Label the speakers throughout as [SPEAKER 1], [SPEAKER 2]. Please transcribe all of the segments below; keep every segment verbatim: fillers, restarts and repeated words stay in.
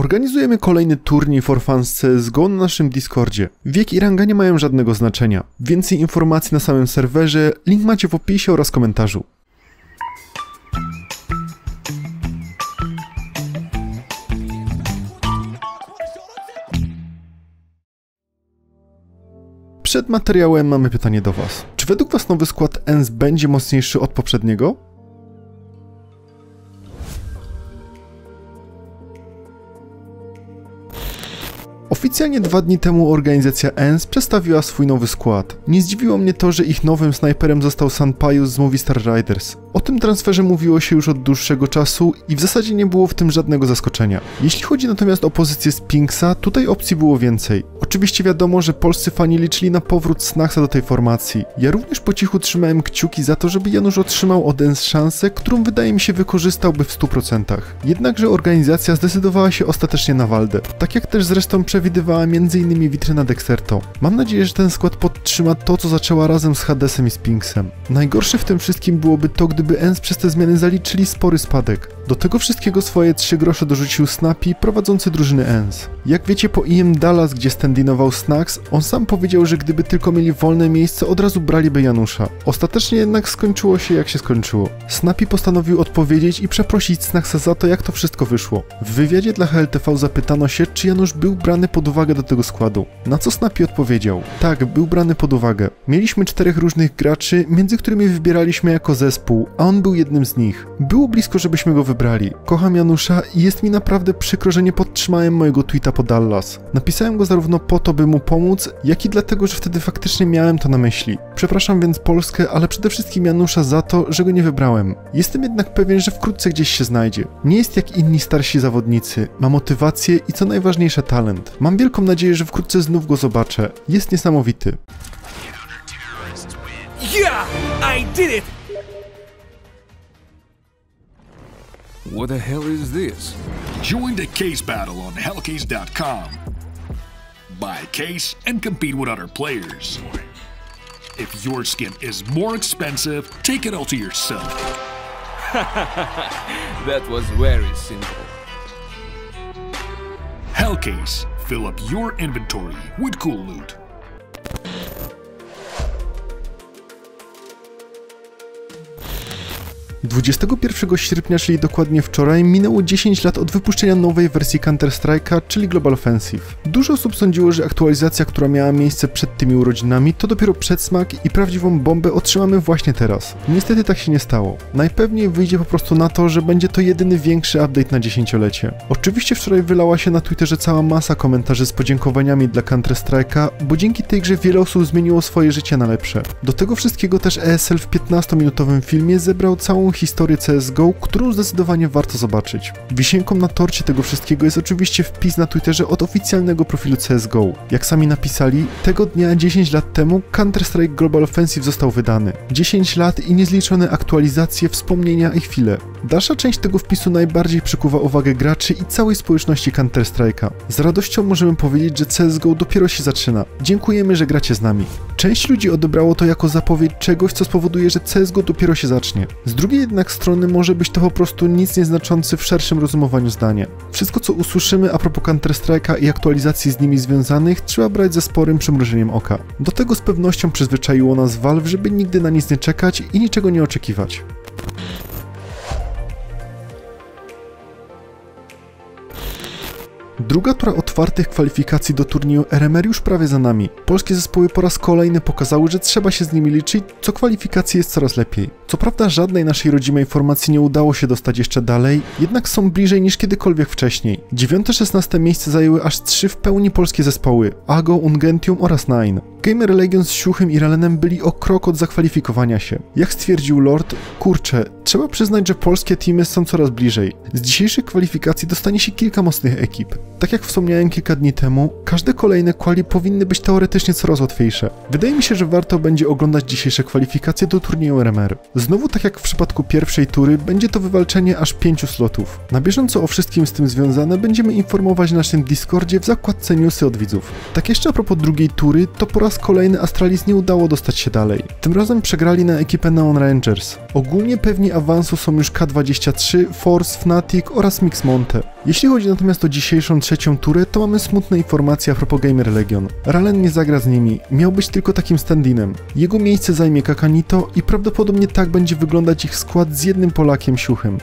[SPEAKER 1] Organizujemy kolejny turniej for fun z C S G O na naszym Discordzie. Wiek i ranga nie mają żadnego znaczenia. Więcej informacji na samym serwerze, link macie w opisie oraz komentarzu. Przed materiałem mamy pytanie do Was. Czy według Was nowy skład E N S będzie mocniejszy od poprzedniego? Oficjalnie dwa dni temu organizacja E N S przedstawiła swój nowy skład. Nie zdziwiło mnie to, że ich nowym snajperem został Sanpaius z Movistar Riders. O tym transferze mówiło się już od dłuższego czasu i w zasadzie nie było w tym żadnego zaskoczenia. Jeśli chodzi natomiast o pozycję Spinksa, tutaj opcji było więcej. Oczywiście wiadomo, że polscy fani liczyli na powrót Snacksa do tej formacji. Ja również po cichu trzymałem kciuki za to, żeby Janusz otrzymał od E N S szansę, którą wydaje mi się wykorzystałby w stu procentach. Jednakże organizacja zdecydowała się ostatecznie na Waldę. Tak jak też zresztą przewidywała między innymi Witryna Dexerto. Mam nadzieję, że ten skład podtrzyma to, co zaczęła razem z Hadesem i Spinksem. Najgorsze w tym wszystkim byłoby to, gdyby E N S przez te zmiany zaliczyli spory spadek. Do tego wszystkiego swoje trzy grosze dorzucił Snappy, prowadzący drużyny E N S. Jak wiecie, po I M Dallas, gdzie standinował Snacks, on sam powiedział, że gdyby tylko mieli wolne miejsce, od razu braliby Janusza. Ostatecznie jednak skończyło się jak się skończyło. Snappy postanowił odpowiedzieć i przeprosić Snacksa za to, jak to wszystko wyszło. W wywiadzie dla H L T V zapytano się, czy Janusz był brany pod uwagę do tego składu. Na co Snappy odpowiedział: tak, był brany pod uwagę. Mieliśmy czterech różnych graczy, między którymi wybieraliśmy jako zespół, a on był jednym z nich. Było blisko, żebyśmy go wybrali. Kocham Janusza i jest mi naprawdę przykro, że nie podtrzymałem mojego tweeta po Dallas. Napisałem go zarówno po to, by mu pomóc, jak i dlatego, że wtedy faktycznie miałem to na myśli. Przepraszam więc Polskę, ale przede wszystkim Janusza za to, że go nie wybrałem. Jestem jednak pewien, że wkrótce gdzieś się znajdzie. Nie jest jak inni starsi zawodnicy. Ma motywację i co najważniejsze talent. Mam wielką nadzieję, że wkrótce znów go zobaczę. Jest niesamowity.
[SPEAKER 2] Yeah! I did it!
[SPEAKER 3] What the hell is this?
[SPEAKER 4] Join the case battle on hellcase dot com. Buy a case and compete with other players. If your skin is more expensive, take it all to yourself.
[SPEAKER 3] That was very simple.
[SPEAKER 4] Hellcase. Fill up your inventory with cool loot.
[SPEAKER 1] dwudziestego pierwszego sierpnia, czyli dokładnie wczoraj, minęło dziesięć lat od wypuszczenia nowej wersji Counter-Strike'a, czyli Global Offensive. Dużo osób sądziło, że aktualizacja, która miała miejsce przed tymi urodzinami, to dopiero przedsmak i prawdziwą bombę otrzymamy właśnie teraz. Niestety tak się nie stało. Najpewniej wyjdzie po prostu na to, że będzie to jedyny większy update na dziesięciolecie. Oczywiście wczoraj wylała się na Twitterze cała masa komentarzy z podziękowaniami dla Counter-Strike'a, bo dzięki tej grze wiele osób zmieniło swoje życie na lepsze. Do tego wszystkiego też E S L w piętnastominutowym filmie zebrał całą historię C S G O, którą zdecydowanie warto zobaczyć. Wisienką na torcie tego wszystkiego jest oczywiście wpis na Twitterze od oficjalnego profilu C S G O. Jak sami napisali, tego dnia dziesięć lat temu Counter-Strike Global Offensive został wydany. dziesięć lat i niezliczone aktualizacje, wspomnienia i chwile. Dalsza część tego wpisu najbardziej przykuwa uwagę graczy i całej społeczności Counter-Strike'a. Z radością możemy powiedzieć, że C S G O dopiero się zaczyna. Dziękujemy, że gracie z nami. Część ludzi odebrało to jako zapowiedź czegoś, co spowoduje, że C S G O dopiero się zacznie. Z drugiej jednak strony może być to po prostu nic nieznaczący w szerszym rozumowaniu zdania. Wszystko, co usłyszymy a propos Counter-Strike'a i aktualizacji z nimi związanych, trzeba brać ze sporym przymrużeniem oka. Do tego z pewnością przyzwyczaiło nas Valve, żeby nigdy na nic nie czekać i niczego nie oczekiwać. Druga tura otwartych kwalifikacji do turnieju R M R już prawie za nami. Polskie zespoły po raz kolejny pokazały, że trzeba się z nimi liczyć, co kwalifikacji jest coraz lepiej. Co prawda żadnej naszej rodzimej formacji nie udało się dostać jeszcze dalej, jednak są bliżej niż kiedykolwiek wcześniej. dziewiąte szesnaste miejsce zajęły aż trzy w pełni polskie zespoły: Ago, Ungentium oraz Nine. Gamer Legion z Siuchym i Ralenem byli o krok od zakwalifikowania się. Jak stwierdził Lord, kurczę, trzeba przyznać, że polskie teamy są coraz bliżej. Z dzisiejszych kwalifikacji dostanie się kilka mocnych ekip. Tak jak wspomniałem kilka dni temu, każde kolejne quali powinny być teoretycznie coraz łatwiejsze. Wydaje mi się, że warto będzie oglądać dzisiejsze kwalifikacje do turnieju R M R. Znowu tak jak w przypadku pierwszej tury, będzie to wywalczenie aż pięciu slotów. Na bieżąco o wszystkim z tym związane będziemy informować na naszym Discordzie w zakładce newsy od widzów. Tak jeszcze a propos drugiej tury, to po raz kolejny Astralis nie udało dostać się dalej. Tym razem przegrali na ekipę Neon Rangers. Ogólnie pewni awansu są już K dwadzieścia trzy, Force, Fnatic oraz Mixmonte. Jeśli chodzi natomiast o dzisiejszą trzecią turę, to mamy smutne informacje a propos Gamer Legion. Ralen nie zagra z nimi, miał być tylko takim stand-inem. Jego miejsce zajmie Kakanito i prawdopodobnie tak będzie wyglądać ich skład z jednym Polakiem siuchem.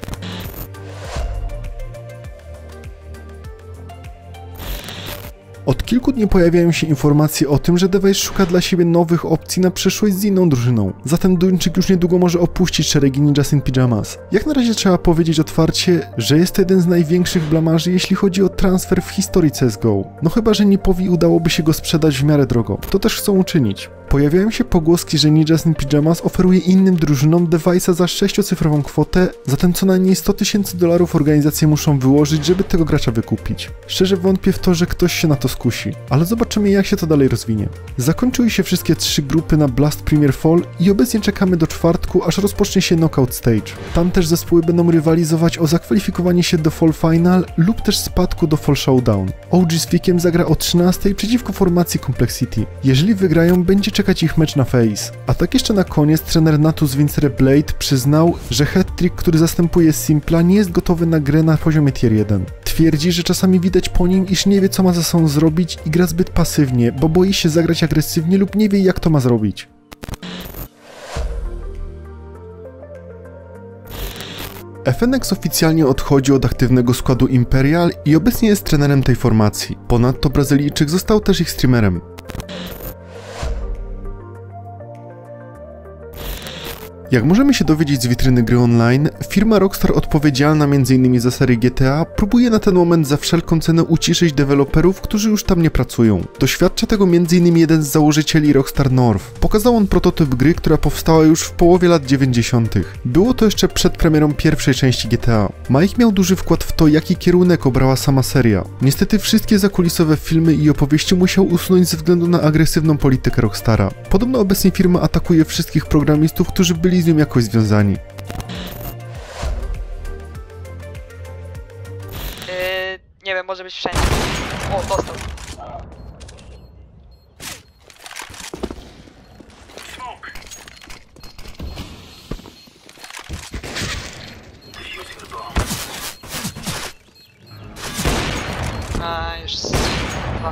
[SPEAKER 1] Od kilku dni pojawiają się informacje o tym, że Device szuka dla siebie nowych opcji na przyszłość z inną drużyną. Zatem Duńczyk już niedługo może opuścić szeregi Ninjas in Pyjamas. Jak na razie trzeba powiedzieć otwarcie, że jest to jeden z największych blamarzy, jeśli chodzi o transfer w historii C S G O. No chyba, że Nipowi udałoby się go sprzedać w miarę drogo. To też chcą uczynić. Pojawiają się pogłoski, że Ninjas in Pyjamas oferuje innym drużynom Device'a za sześciocyfrową kwotę, zatem co najmniej sto tysięcy dolarów organizacje muszą wyłożyć, żeby tego gracza wykupić. Szczerze wątpię w to, że ktoś się na to skusi, ale zobaczymy jak się to dalej rozwinie. Zakończyły się wszystkie trzy grupy na Blast Premier Fall i obecnie czekamy do czwartku, aż rozpocznie się Knockout Stage. Tam też zespoły będą rywalizować o zakwalifikowanie się do Fall Final lub też spadku do Fall Showdown. O G z Vikiem zagra o trzynastej przeciwko formacji Complexity. Jeżeli wygrają, będzie czekać ich mecz na Face. A tak jeszcze na koniec trener Natus Vincere Blade przyznał, że hat-trick, który zastępuje Simpla, nie jest gotowy na grę na poziomie tier jeden. Twierdzi, że czasami widać po nim, iż nie wie co ma ze sobą zrobić i gra zbyt pasywnie, bo boi się zagrać agresywnie lub nie wie jak to ma zrobić. F N X oficjalnie odchodzi od aktywnego składu Imperial i obecnie jest trenerem tej formacji. Ponadto Brazylijczyk został też ich streamerem. Jak możemy się dowiedzieć z witryny gry online, firma Rockstar odpowiedzialna między innymi za serię G T A próbuje na ten moment za wszelką cenę uciszyć deweloperów, którzy już tam nie pracują. Doświadcza tego między innymi jeden z założycieli Rockstar North. Pokazał on prototyp gry, która powstała już w połowie lat dziewięćdziesiątych. Było to jeszcze przed premierą pierwszej części G T A. Mike miał duży wkład w to, jaki kierunek obrała sama seria. Niestety wszystkie zakulisowe filmy i opowieści musiał usunąć ze względu na agresywną politykę Rockstara. Podobno obecnie firma atakuje wszystkich programistów, którzy byli z nią jakoś związani.
[SPEAKER 5] Yy, nie wiem, może być wszędzie. O, dostał. A, już dwa.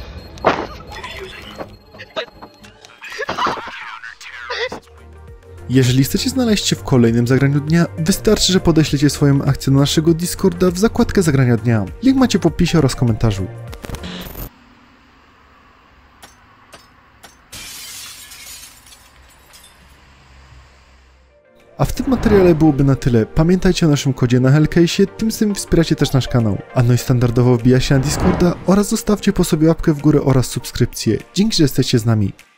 [SPEAKER 1] Jeżeli chcecie znaleźć się w kolejnym zagraniu dnia, wystarczy, że podeślecie swoją akcję do naszego Discorda w zakładkę zagrania dnia. Link macie w opisie oraz komentarzu. A w tym materiale byłoby na tyle. Pamiętajcie o naszym kodzie na Hellcase'ie, tym samym wspieracie też nasz kanał. A no i standardowo wbijajcie na Discorda oraz zostawcie po sobie łapkę w górę oraz subskrypcję. Dzięki, że jesteście z nami.